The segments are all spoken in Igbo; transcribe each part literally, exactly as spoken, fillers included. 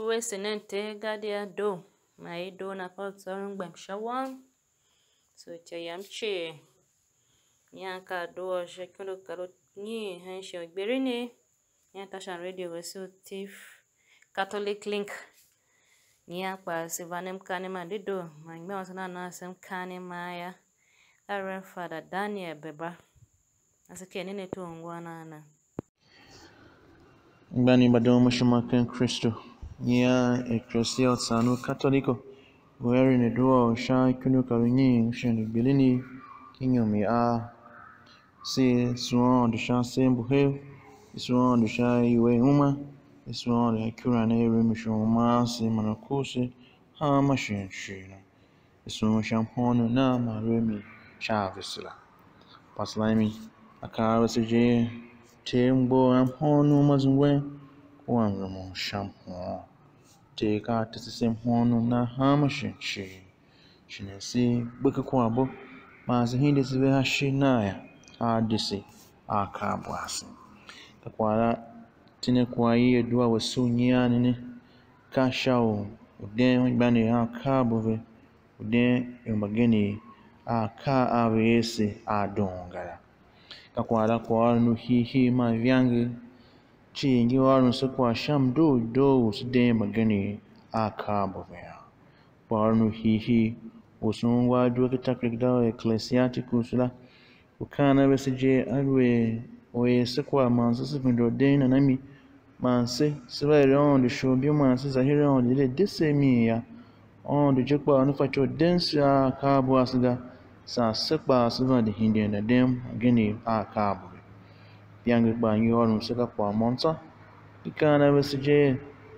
we senente gadia do my do na palzon bam shawan so chayam che nyanka do shekulo karot ni han sho Gbilinii nyanta shan radio wesu Tiv Catholic Link nyapa sivanem kane mandido mangme wasana na sem kane maya Aaron Fadad Daniel Beba asake nene tu ngwana na Ngani badoma shumaken Kristo nia ecclesia sanu katoliko where in the door shy kunu karuni shen Gbilinii Inyom a si suon de shan sembu he suon de shay we uma suon de kura na ere mishoma si manakuse ha mashin shina suon shamponu na maremi shavisla paslami akara sije tembo amponu mazungwe kwa mromo shampoo te ka tisem honu na ha mashin shi shinesi beke kwa bo mazi hindi sibe hashi naya adisi akabwasi takwara tine kwa iye dua wasu nyani ni kashao uden bani akabove uden yombageni aka avesi adongara takwara kwa nu hi hi ma vyangi chi ngi waru se kwa sham do do suden mageni akabove kwa nu hi hi usun wadu kitaklikda ecclesiasticus la ukana besije alwe oye sekwa manso sipindo dena nami manse sibere on de shobio manse zahire on de desemi ya on de jekwa on facho densa kabo asga sa sekpa sivan de hinde na dem geni akabo piange ba nyorun seka kwa monta ukana besije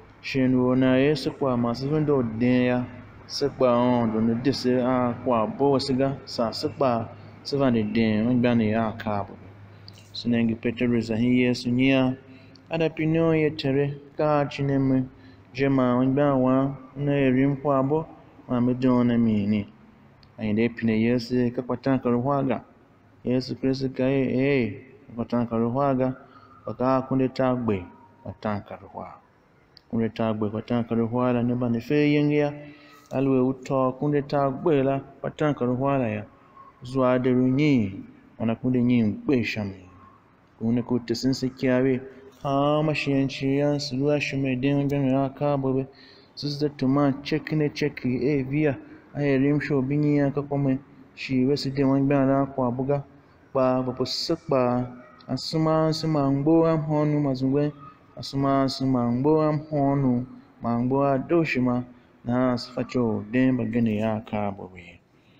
shenu na yesekwa manse sipindo den ya sekpa on do dese a kwa bo siga sa sekpa sivan de den on bani akabo sinengi petereza hiye sunya ada pinyo ye tere ka chineme jema on bawa na erim kwa bo ma medona mini ayinde pine yesi ka kwatan karwaga yesu kristo kai eh kwatan karwaga baka kunde tagbe kwatan karwa kunde tagbe kwatan karwa la ne bani fe yengia alwe uto kunde tagbe la kwatan karwa la ya zuwa de runyi ona kunde nyi mpe shami kunde kutesin sikiawe ha mashiyanci ya suwa shume den ben aka bobe susda tuma chekine cheki e via ayerim sho binya ka kome shi wesi de wan ban ra kwa buga pa popo sekpa asuma sima ngbo am honu mazungwe asuma sima ngbo am honu mangbo adoshima na sifacho den bagene ya ka bobe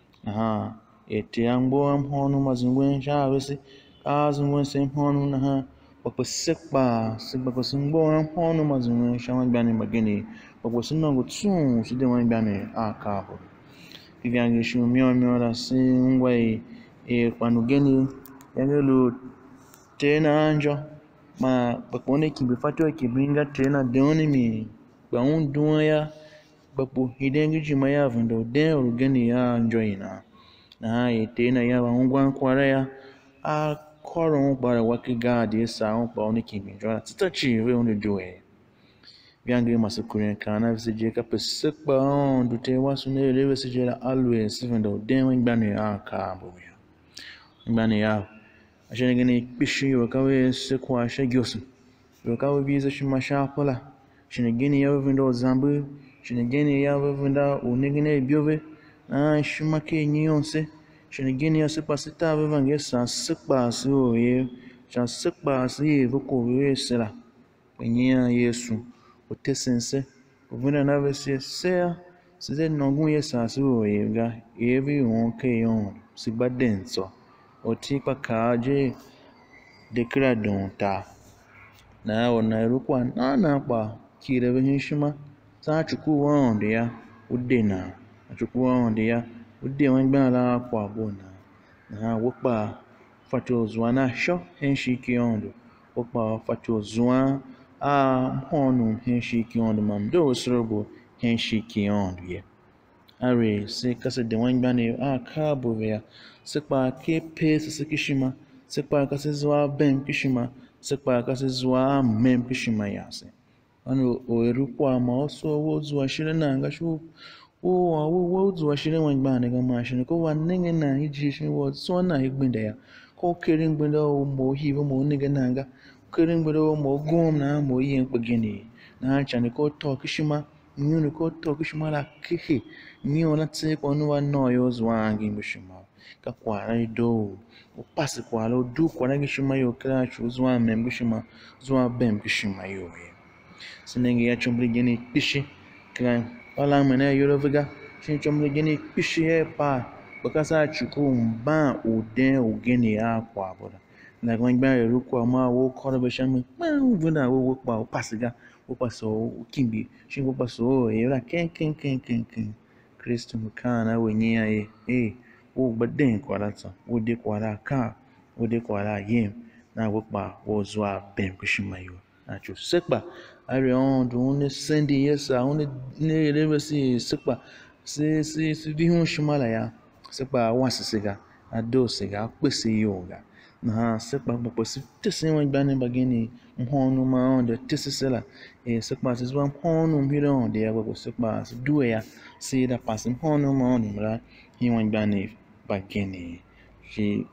aha ete angbo am honu mazungwe sha wesi azungwe sem honu na ha popo sekpa sekpa ko singbo am honu mazungwe sha wan bani bagene popo sinongo tsun side wan bani aka bobe kigange shu mio mio la singwe e kwanugeni yangelo tena anjo ma bakone kimbe fato kibinga tena deoni mi ba un duya bapo hidengi jima ya vundo den orugeni ya joina na ye tena ya ba ungwan kwara ya a koro para waki gadi sa un pa oni kimbe jora titachi we on do e biange masukure kana visije ka pesekpa on dute wasu ne lewe sije la always vundo den wen bani aka bo ya bani ya ashene gani pishi wakawe sekwa shagyosu wakawe biza shimasha pola shine gini ya vindo zambu shine gini ya vinda unigine biove na shimake nyonse shine gini ya sepa sita vivange sa sekpa so ye cha sekpa si voko we sera enya yesu otesense ovina na vese sea size nongun ye sa so ye ga evi on ke yon sigbadenso otipa kaje dekra donta na ona rukwa na na pa kire be shima sa chuku wonde ya udena chuku wonde ya ude wan gba la kwa bona na wopa fato zwana sho henshiki ondo wopa fato zwa a honu henshiki ondo mamdo srobo henshiki ondo ye are se kase de wan gba ne a kabo ya sekpa ke pe se kishima sekpa kase zwa bem kishima sekpa kase zwa mem kishima yase ano oerukwa ma oso wozu ashire na ngashu o awo wozu ashire wan ba ne ga ma shine ko wan ne na hiji shi wo so na higbinda ya ko kere ngbinda o mo hiwo mo ne ga na nga kere ngbinda o mo gom na mo yin pagini na chane ko to kishima nyunu ko to kishima la kihi nyo na tse ko no wa no yo zwangi mishima ka kwara do o pasi kwala o du kwara kishima yo kra chu zwa mem kishima zwa bem kishima yo sinenge ya chumbri geni pishi kran wala mena yoro vega shin chumbri geni pishi he pa bakasa chuku mba uden ogeni akwa boda na gwan gba eru kwa ma wo koro be shami ma vuna wo wo pa o pasiga wo paso o kimbi shin wo paso e ra ken ken ken ken ken Kristo mukana wenye ya e e wo baden kwa lata wo de kwa la ka wo de kwa la yem na wo pa wo zwa bem kushimayo na chu sekpa ari on do ne sendi yesa on ne rebe si sekpa si si si bi hun shimala ya sekpa wa sisiga ado siga pese yoga na sekpa popo si tese wan gba ne bagini mhonu ma on de tese sela e sekpa si zwa mhonu mhire on de ya popo sekpa si duwe ya si da pas mhonu ma on mra hi wan gba ne bagini ji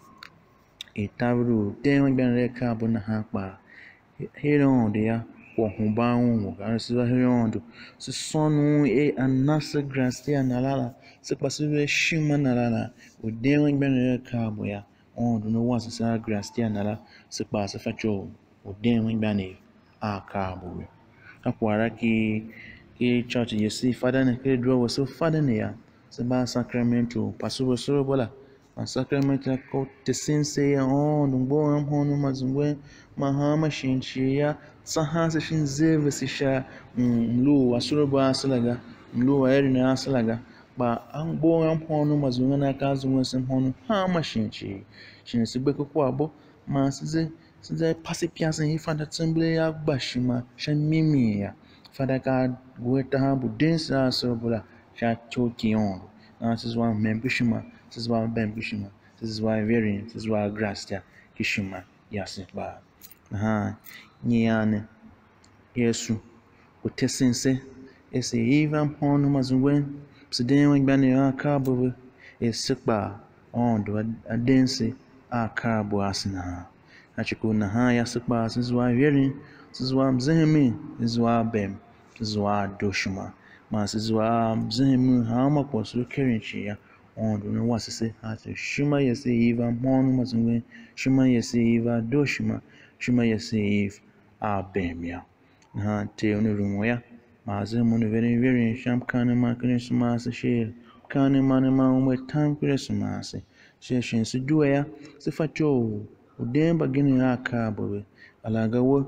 e tabru de wan gba ne ka bo na ha pa Heron dia kwa humbaun ga siwa heron do si sonu e anasa grastia nalala se pasiwe shima nalala o dewen gbenere ka boya on do no was sa grastia nala se pasa facho o dewen gbane a ka bo akwara ki ki church yesi father na ke draw so father ne ya se ba sacramento paso so bola sacramento ko tesinse ya on ngbo am honu mazungwe mahama shinchiya sahasa shin zeve sisha mlu asuroba asalaga mlu ayrina asalaga ba an gbo am honu mazungwe na ka zungwe sem honu hama shinchi shin sigbe ko abo ma size size pasi piasa hi fanda tsemble ya gbashima shan mimi ya fada ka gweta ha budensa asuroba sha choki on na this is one membershima this is one membershima this is why variant this is why grastia kishima yasiba aha nyiane yesu utesense ese even hono mazungwen psiden wen gbane akabo esekpa ondo adense akabo asna achiko na ha yasekpa this is why variant this is why mzehemi this is why bem this is why doshima masizwa mzehemu hama kwa suru kerenchi ya ondo no wasese ate shima yese iva monu mazungwe shima yese iva doshima shima yese if abemia na te onu rumo ya mazemu no very very sham kana ma Christmas share kana mana ma umwe time Christmas she shin su duwa ya se facho udemba gini aka bobe alaga wo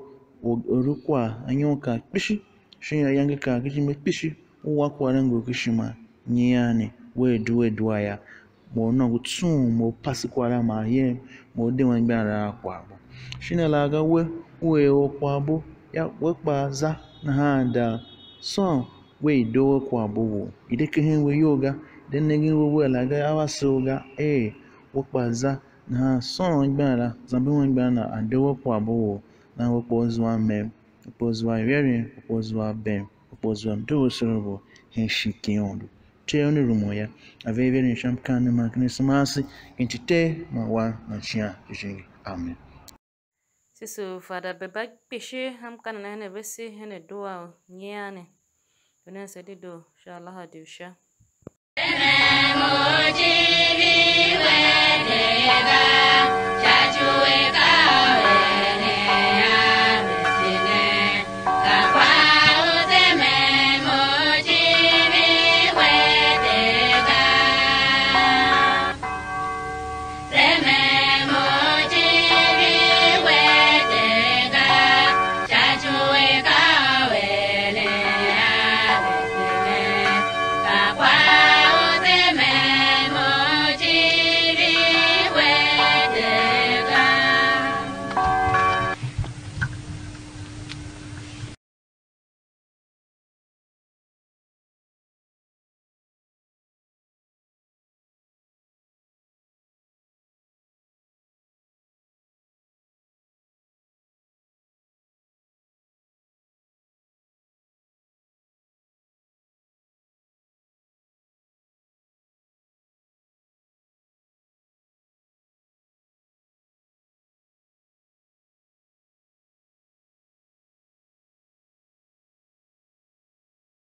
orukwa anyoka pishi shin yanga ka kishi me pishi uwa kwara ngo kishima nyiane wedu wedu aya mo no gutsun mo pasi kwara ma ye mo de wan gbara akwa bo shina laga we we okwa bo ya wekpa za na handa so we do okwa bo wo ideke hen we yoga den negi we we laga awasoga eh wekpa za na so gbara zambe wan gbara na ado okwa bo wo na wekpo zwa mem wekpo zwa yeri wekpo zwa bem opozwa mdo sorobo henshiki ondo te onu rumoya aveve ni shamkana makne samasi intite mawa machia jiji amen siso Fadad Beba peshe ham kana na ne besi hene doa nyiane dona sedi do sha Lahadi sha emoji we de ga chachu